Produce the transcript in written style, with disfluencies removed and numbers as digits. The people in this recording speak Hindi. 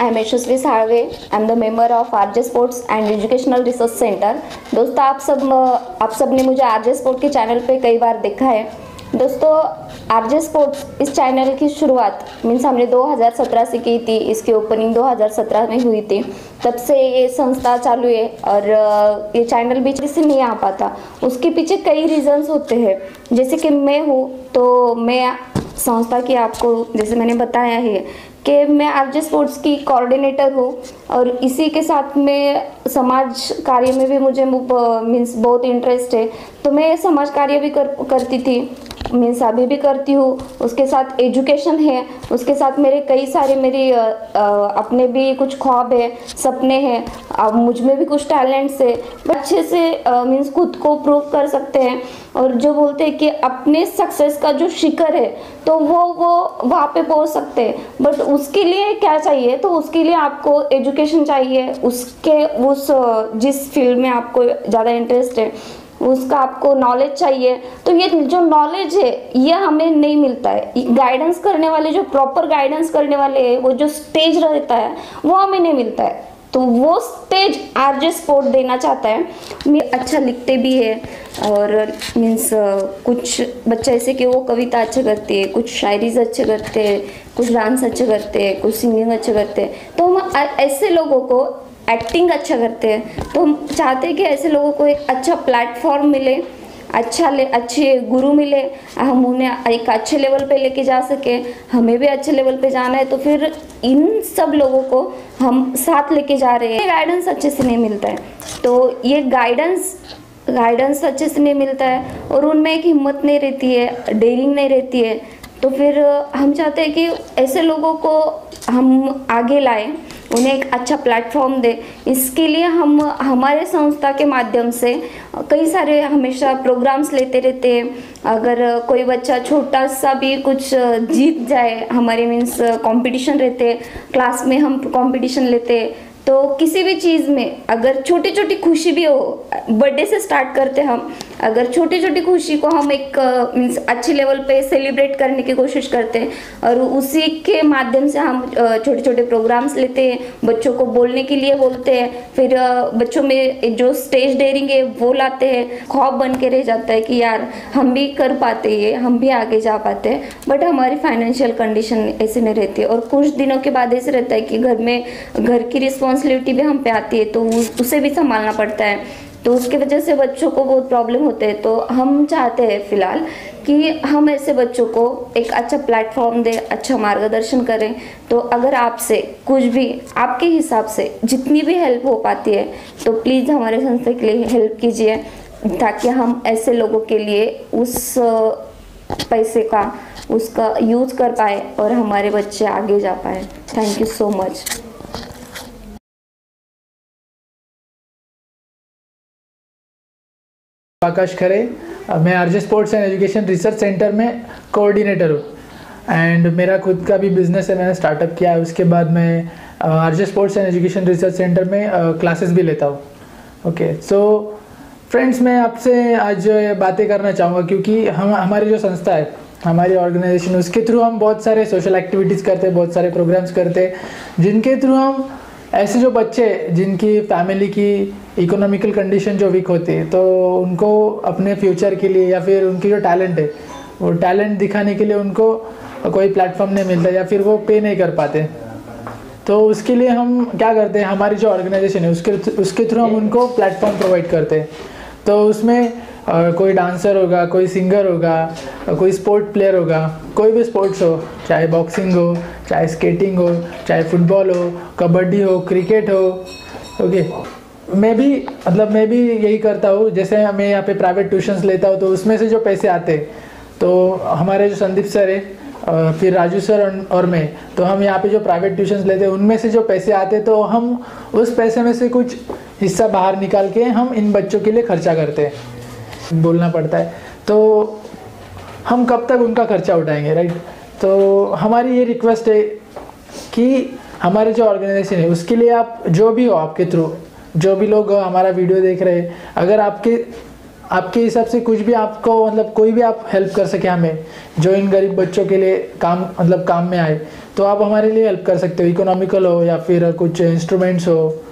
I am Yashasvi Salve. I am the member of RJ Sports and Educational Research Center. दोस्तों आप सब ने मुझे RJ Sport के चैनल पे कई बार देखा है। दोस्तों RJ Sports इस चैनल की शुरुआत मीन्स हमने 2017 से की थी। इसकी ओपनिंग 2017 में हुई थी। तब से ये संस्था चालू है और ये चैनल बीच से नहीं आ पाता। उसके पीछे कई रीजंस होते हैं। जैसे कि मैं हूँ तो मैं संस्था की आपको जैसे मैंने बताया है कि मैं आरजे स्पोर्ट्स की कोऑर्डिनेटर हूँ और इसी के साथ में समाज कार्य में भी मुझे मीन्स बहुत इंटरेस्ट है। तो मैं समाज कार्य भी करती थी, मीन्स अभी भी करती हूँ। उसके साथ एजुकेशन है, उसके साथ मेरे कई सारे मेरी अपने भी कुछ ख्वाब है, सपने हैं। अब मुझ में भी कुछ टैलेंट्स है, अच्छे से मीन्स खुद को प्रूव कर सकते हैं। और जो बोलते हैं कि अपने सक्सेस का जो शिखर है तो वो वहाँ पे पहुँच सकते हैं। बट उसके लिए क्या चाहिए? तो उसके लिए आपको एजुकेशन चाहिए, उस जिस फील्ड में आपको ज़्यादा इंटरेस्ट है उसका आपको नॉलेज चाहिए। तो ये जो नॉलेज है ये हमें नहीं मिलता है। गाइडेंस करने वाले, जो प्रॉपर गाइडेंस करने वाले हैं, वो जो स्टेज रहता है वो हमें नहीं मिलता है। तो वो स्टेज आरजे स्पोर्ट देना चाहता है। मैं अच्छा लिखते भी है और मीन्स कुछ बच्चे ऐसे कि वो कविता अच्छे करते हैं, कुछ शायरीज अच्छे करते हैं, कुछ डांस अच्छे करते हैं, कुछ सिंगिंग अच्छे करते हैं। तो हम ऐसे लोगों को एक्टिंग अच्छा करते हैं। तो हम चाहते हैं कि ऐसे लोगों को एक अच्छा प्लेटफॉर्म मिले, अच्छे गुरु मिले, हम उन्हें एक अच्छे लेवल पे लेके जा सके। हमें भी अच्छे लेवल पे जाना है तो फिर इन सब लोगों को हम साथ लेके जा रहे हैं। गाइडेंस अच्छे से नहीं मिलता है, तो ये गाइडेंस अच्छे से नहीं मिलता है और उनमें एक हिम्मत नहीं रहती है, डेयरिंग नहीं रहती है। तो फिर हम चाहते हैं कि ऐसे लोगों को हम आगे लाएं, उन्हें एक अच्छा प्लेटफॉर्म दे। इसके लिए हम हमारे संस्था के माध्यम से कई सारे हमेशा प्रोग्राम्स लेते रहते हैं। अगर कोई बच्चा छोटा सा भी कुछ जीत जाए, हमारे मीन्स कंपटीशन रहते हैं, क्लास में हम कंपटीशन लेते हैं। तो किसी भी चीज़ में अगर छोटी छोटी खुशी भी हो, बर्थडे से स्टार्ट करते हम, अगर छोटी छोटी खुशी को हम एक मीन्स अच्छे लेवल पे सेलिब्रेट करने की कोशिश करते हैं और उसी के माध्यम से हम छोटे छोटे प्रोग्राम्स लेते हैं, बच्चों को बोलने के लिए बोलते हैं। फिर बच्चों में जो स्टेज डेयरिंग है वो लाते हैं। ख्वाब बन के रह जाता है कि यार हम भी कर पाते हैं, हम भी आगे जा पाते हैं, बट हमारी फाइनेंशियल कंडीशन ऐसे नहीं रहती है। और कुछ दिनों के बाद ऐसे रहता है कि घर की रिस्पॉन्सिबिलिटी भी हम पे आती है, तो उसे भी संभालना पड़ता है। तो उसकी वजह से बच्चों को बहुत प्रॉब्लम होते हैं। तो हम चाहते हैं फिलहाल कि हम ऐसे बच्चों को एक अच्छा प्लेटफॉर्म दें, अच्छा मार्गदर्शन करें। तो अगर आपसे कुछ भी आपके हिसाब से जितनी भी हेल्प हो पाती है तो प्लीज़ हमारे संस्था के लिए हेल्प कीजिए, ताकि हम ऐसे लोगों के लिए उस पैसे का उसका यूज़ कर पाए और हमारे बच्चे आगे जा पाए। Thank you so much. Akash Khare, मैं RJ sports and education research centre में कोऑर्डिनेटर हूँ एंड मेरा खुद का भी बिजनेस है, मैंने स्टार्टअप किया है। उसके बाद मैं RJ sports and education research centre में क्लासेस भी लेता हूँ। ओके, सो फ्रेंड्स, मैं आपसे आज बातें करना चाहूँगा क्योंकि हमारी जो संस्था है, हमारी ऑर्गेनाइजेशन, उसके थ्रू हम बहुत सारे सोशल एक्टिविटीज़ करते हैं, बहुत सारे प्रोग्राम्स करते हैं, जिनके थ्रू हम ऐसे जो बच्चे जिनकी फैमिली की इकोनॉमिकल कंडीशन जो वीक होती है, तो उनको अपने फ्यूचर के लिए या फिर उनकी जो टैलेंट है वो टैलेंट दिखाने के लिए उनको कोई प्लेटफॉर्म नहीं मिलता या फिर वो पे नहीं कर पाते। तो उसके लिए हम क्या करते हैं, हमारी जो ऑर्गेनाइजेशन है उसके थ्रू हम उनको प्लेटफॉर्म प्रोवाइड करते हैं। तो उसमें कोई डांसर होगा, कोई सिंगर होगा, कोई स्पोर्ट प्लेयर होगा, कोई भी स्पोर्ट्स हो, चाहे बॉक्सिंग हो, चाहे स्केटिंग हो, चाहे फुटबॉल हो, कबड्डी हो, क्रिकेट हो। ओके, मैं भी यही करता हूँ। जैसे मैं यहाँ पे प्राइवेट ट्यूशन्स लेता हूँ, तो उसमें से जो पैसे आते हैं, तो हमारे जो संदीप सर है, फिर राजू सर और मैं, तो हम यहाँ पे जो प्राइवेट ट्यूशन्स लेते हैं उनमें से जो पैसे आते हैं, तो हम उस पैसे में से कुछ हिस्सा बाहर निकाल के हम इन बच्चों के लिए खर्चा करते हैं। बोलना पड़ता है, तो हम कब तक उनका खर्चा उठाएंगे, राइट? तो हमारी ये रिक्वेस्ट है कि हमारे जो ऑर्गेनाइजेशन है उसके लिए आप जो भी हो, आपके थ्रू जो भी लोग हमारा वीडियो देख रहे हैं, अगर आपके हिसाब से कुछ भी आपको मतलब कोई भी आप हेल्प कर सके हमें, जो इन गरीब बच्चों के लिए काम में आए, तो आप हमारे लिए हेल्प कर सकते हो, इकोनॉमिकल हो या फिर कुछ इंस्ट्रूमेंट्स हो,